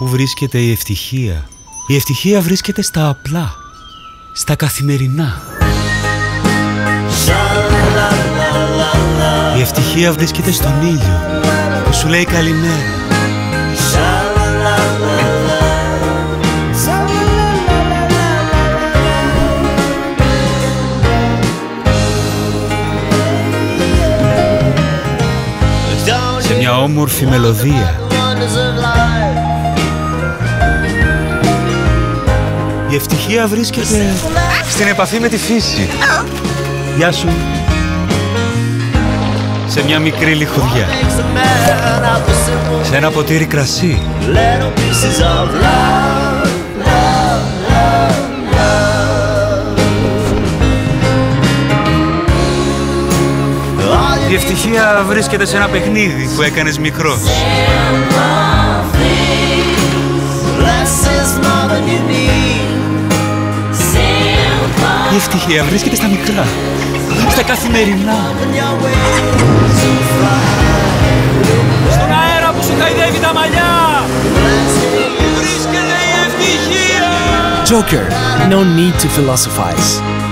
Πού βρίσκεται η ευτυχία? Η ευτυχία βρίσκεται στα απλά, στα καθημερινά. Η ευτυχία βρίσκεται στον ήλιο που σου λέει καλημέρα. Σε μια όμορφη μελωδία. Η ευτυχία βρίσκεται στην επαφή με τη φύση. Γεια σου. Σε μια μικρή λιχουδιά. Σε ένα ποτήρι κρασί. Η ευτυχία βρίσκεται σε ένα παιχνίδι που έκανες μικρός. Η ευτυχία βρίσκεται στα μικρά, στα καθημερινά. Στον αέρα που σου χαϊδεύει τα μαλλιά βρίσκεται η ευτυχία. Tzoker, no need to philosophize.